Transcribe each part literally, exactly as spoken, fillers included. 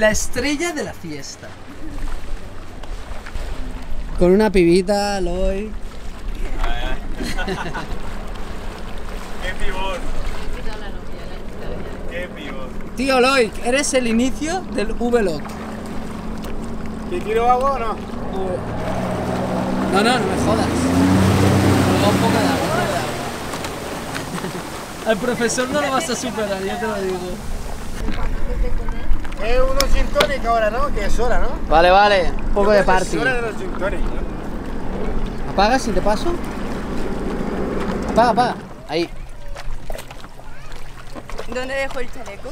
la estrella de la fiesta. Con una pibita, Loy. ¡Qué pibón! ¡Qué pibón! Tío Loy, eres el inicio del V-Log. ¿Te tiro agua o no? No, no, no me jodas. Luego un poco de agua, un poco de agua. Al profesor no lo vas a superar, ya te lo digo. Es unos gin tonic ahora, ¿no? Que es hora, ¿no? Vale, vale, un poco de party. Es hora de los gin tonic, ¿no? ¿Apagas si te paso? Apaga, apaga. Ahí. ¿Dónde dejo el chaleco?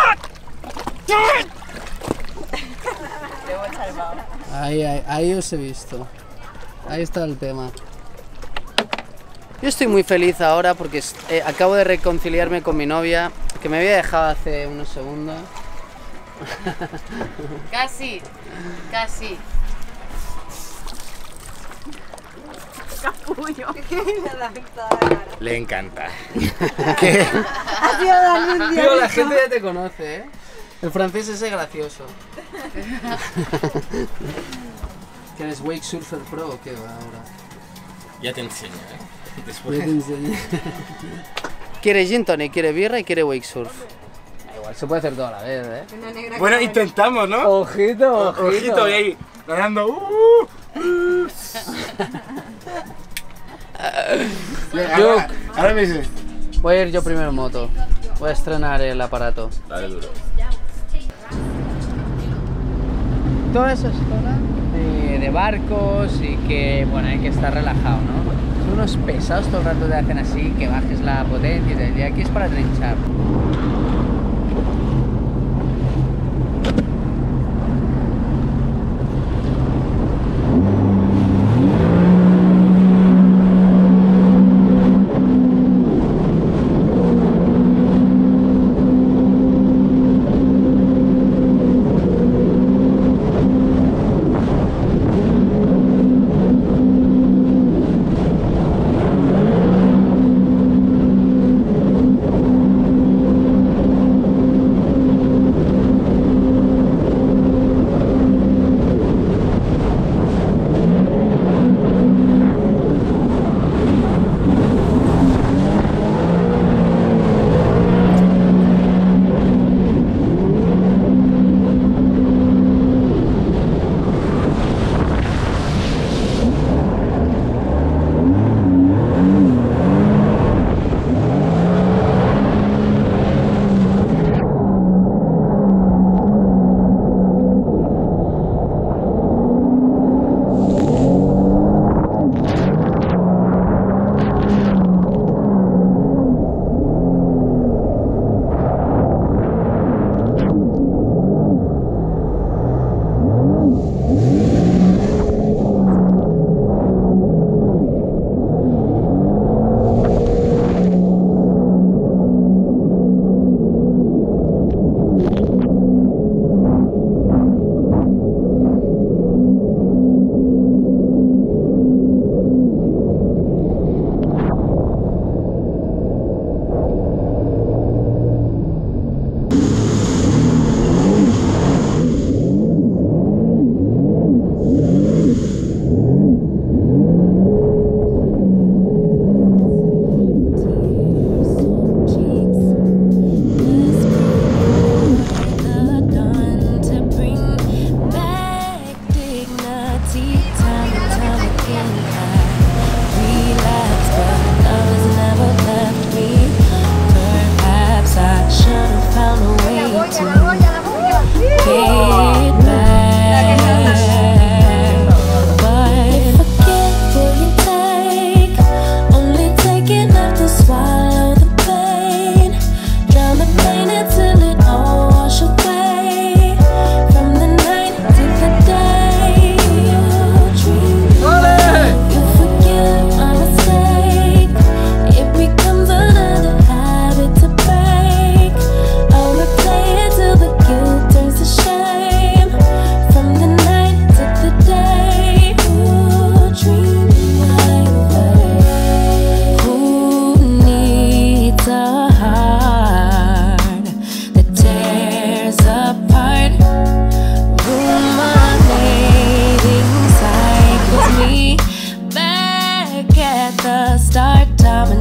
Debo echar vaho. Ahí, ahí, ahí os he visto. Ahí está el tema. Yo estoy muy feliz ahora porque eh, acabo de reconciliarme con mi novia, que me había dejado hace unos segundos. Casi, casi. Capullo. Le encanta. ¿Qué? Ha sido darle un día. Tío, la gente ya te conoce, ¿eh? El francés ese gracioso. ¿Que eres Wake Surfer Pro o qué va ahora? Ya te enseño, ¿eh? Después. Ya te enseño. Quiere gin tonic, quiere birra y quiere wake surf. Da igual, se puede hacer toda la vez, ¿eh? Bueno, intentamos, ¿no? Ojito, ojito. Ojito, y ahí, nadando. Uh, uh. Yo- Ahora me dices. Voy a ir yo primero en moto. Voy a estrenar el aparato. Dale duro. Todo eso es zona de, de barcos y que, bueno, hay que estar relajado, ¿no? Son unos pesados todo el rato te hacen así, que bajes la potencia y tal. Y aquí es para trinchar.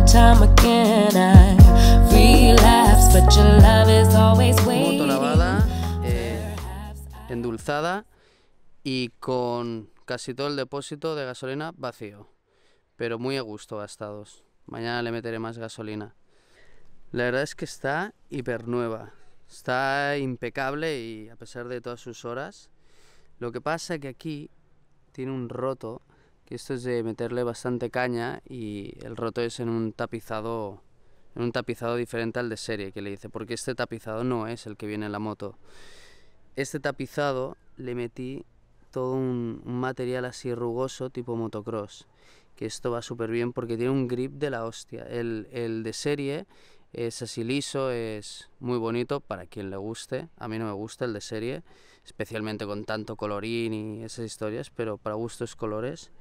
time again I relapse, but your love is always waiting. Moto lavada, eh, endulzada y con casi todo el depósito de gasolina vacío, pero muy a gusto gastados. Mañana le meteré más gasolina. La verdad es que está hiper nueva, está impecable y a pesar de todas sus horas. Lo que pasa es que aquí tiene un roto, que esto es de meterle bastante caña, y el roto es en un tapizado, en un tapizado diferente al de serie, que le dice, porque este tapizado no es el que viene en la moto. Este tapizado le metí todo un, un material así rugoso tipo motocross, que esto va súper bien porque tiene un grip de la hostia. El, el de serie es así liso, es muy bonito para quien le guste. A mí no me gusta el de serie, especialmente con tanto colorín y esas historias, pero para gustos colores.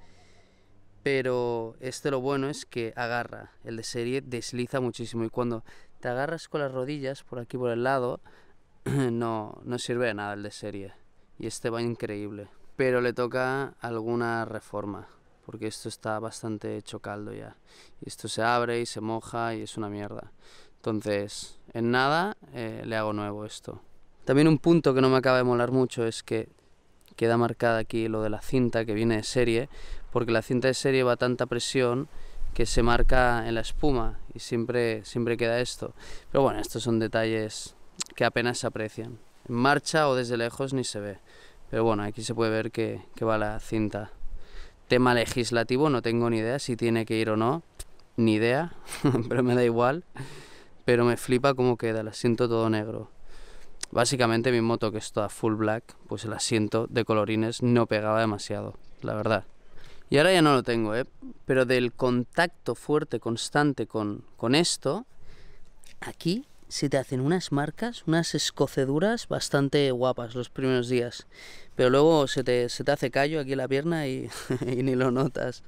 Pero este lo bueno es que agarra, el de serie desliza muchísimo, y cuando te agarras con las rodillas por aquí por el lado no, no sirve de nada el de serie, y este va increíble, pero le toca alguna reforma porque esto está bastante hecho caldo ya, y esto se abre y se moja y es una mierda. Entonces en nada eh, le hago nuevo esto. También un punto que no me acaba de molar mucho es que queda marcada aquí lo de la cinta que viene de serie, porque la cinta de serie va a tanta presión que se marca en la espuma y siempre, siempre queda esto. Pero bueno, estos son detalles que apenas se aprecian. En marcha o desde lejos ni se ve. Pero bueno, aquí se puede ver que, que va la cinta. Tema legislativo, no tengo ni idea si tiene que ir o no. Ni idea, pero me da igual. Pero me flipa cómo queda el asiento todo negro. Básicamente mi moto, que es toda full black, pues el asiento de colorines no pegaba demasiado, la verdad. Y ahora ya no lo tengo, ¿eh? Pero del contacto fuerte, constante con, con esto, aquí se te hacen unas marcas, unas escoceduras bastante guapas los primeros días. Pero luego se te, se te hace callo aquí en la pierna y, y ni lo notas.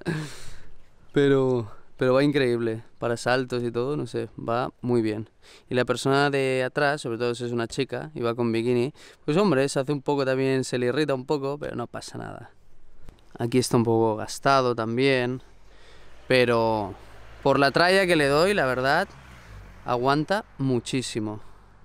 Pero, pero va increíble, para saltos y todo, no sé, va muy bien. Y la persona de atrás, sobre todo si es una chica y va con bikini, pues hombre, se hace un poco también, se le irrita un poco, pero no pasa nada. Aquí está un poco gastado también, pero por la tralla que le doy, la verdad, aguanta muchísimo.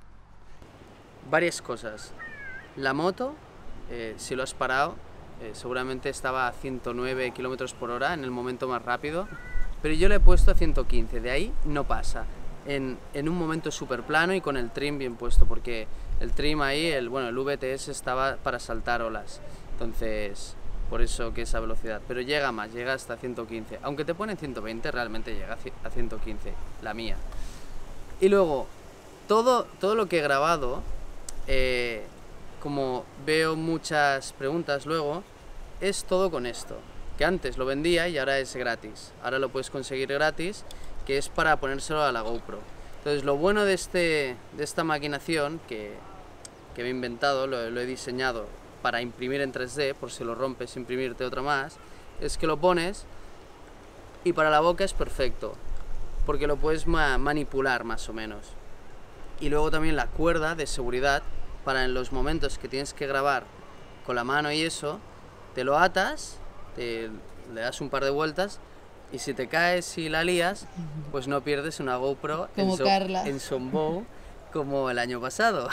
Varias cosas. La moto, eh, si lo has parado, eh, seguramente estaba a ciento nueve kilómetros por hora en el momento más rápido, pero yo le he puesto a ciento quince, de ahí no pasa. En, en un momento súper plano y con el trim bien puesto, porque el trim ahí, el, bueno, el V T S estaba para saltar olas, entonces por eso que esa velocidad, pero llega más, llega hasta ciento quince, aunque te pone ciento veinte, realmente llega a ciento quince, la mía. Y luego, todo, todo lo que he grabado, eh, como veo muchas preguntas luego, es todo con esto, que antes lo vendía y ahora es gratis, ahora lo puedes conseguir gratis, que es para ponérselo a la GoPro. Entonces lo bueno de, este, de esta maquinación que, que me he inventado, lo, lo he diseñado para imprimir en tres D, por si lo rompes, imprimirte otra más, es que lo pones y para la boca es perfecto, porque lo puedes ma manipular más o menos. Y luego también la cuerda de seguridad, para en los momentos que tienes que grabar con la mano y eso, te lo atas, te, le das un par de vueltas, y si te caes y la lías, pues no pierdes una GoPro como en, so Carla. en Sombow como el año pasado.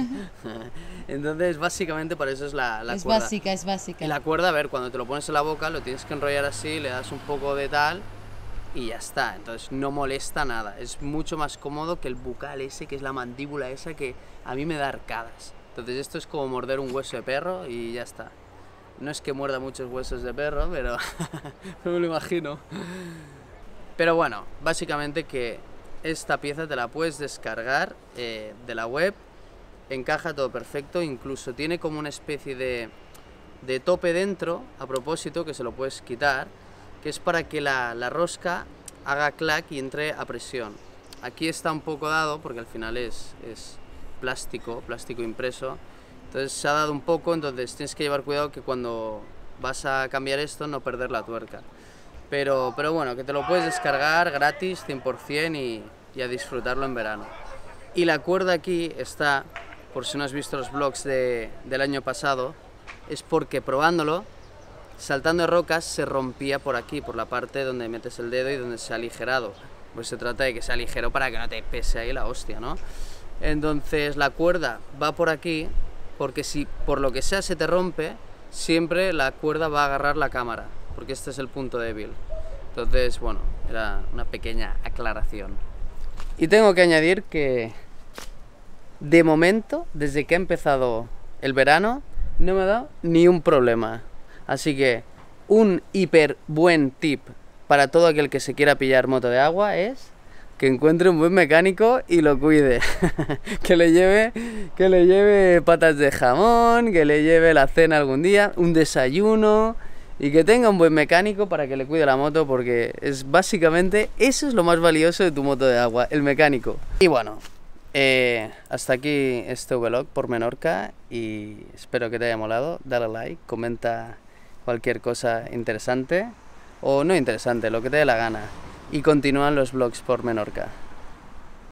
Entonces básicamente para eso es la, la es cuerda. básica, es básica. Y la cuerda, a ver, cuando te lo pones en la boca lo tienes que enrollar así, le das un poco de tal y ya está. Entonces no molesta nada, es mucho más cómodo que el bucal ese, que es la mandíbula esa que a mí me da arcadas. Entonces esto es como morder un hueso de perro y ya está. No es que muerda muchos huesos de perro, pero no me lo imagino. Pero bueno, básicamente que esta pieza te la puedes descargar eh, de la web, encaja todo perfecto, incluso tiene como una especie de, de tope dentro, a propósito, que se lo puedes quitar, que es para que la, la rosca haga clac y entre a presión. Aquí está un poco dado porque al final es, es plástico, plástico impreso. Entonces se ha dado un poco, entonces tienes que llevar cuidado que cuando vas a cambiar esto no perder la tuerca. Pero, pero bueno, que te lo puedes descargar gratis, cien por cien, y, y a disfrutarlo en verano. Y la cuerda aquí está, por si no has visto los vlogs de, del año pasado, es porque probándolo, saltando de rocas, se rompía por aquí, por la parte donde metes el dedo y donde se ha aligerado. pues se trata de que sea ligero para que no te pese ahí la hostia, ¿no? Entonces la cuerda va por aquí, porque si por lo que sea se te rompe, siempre la cuerda va a agarrar la cámara, porque este es el punto débil. Entonces, bueno, era una pequeña aclaración. Y tengo que añadir que, de momento, desde que ha empezado el verano, no me ha dado ni un problema. Así que, un hiper buen tip para todo aquel que se quiera pillar moto de agua es que encuentre un buen mecánico y lo cuide. que le lleve, que le lleve patas de jamón, que le lleve la cena algún día, un desayuno, y que tenga un buen mecánico para que le cuide la moto, porque es básicamente eso es lo más valioso de tu moto de agua, el mecánico. Y bueno, eh, hasta aquí este vlog por Menorca y espero que te haya molado. Dale like, comenta cualquier cosa interesante o no interesante, lo que te dé la gana. Y continúan los vlogs por Menorca.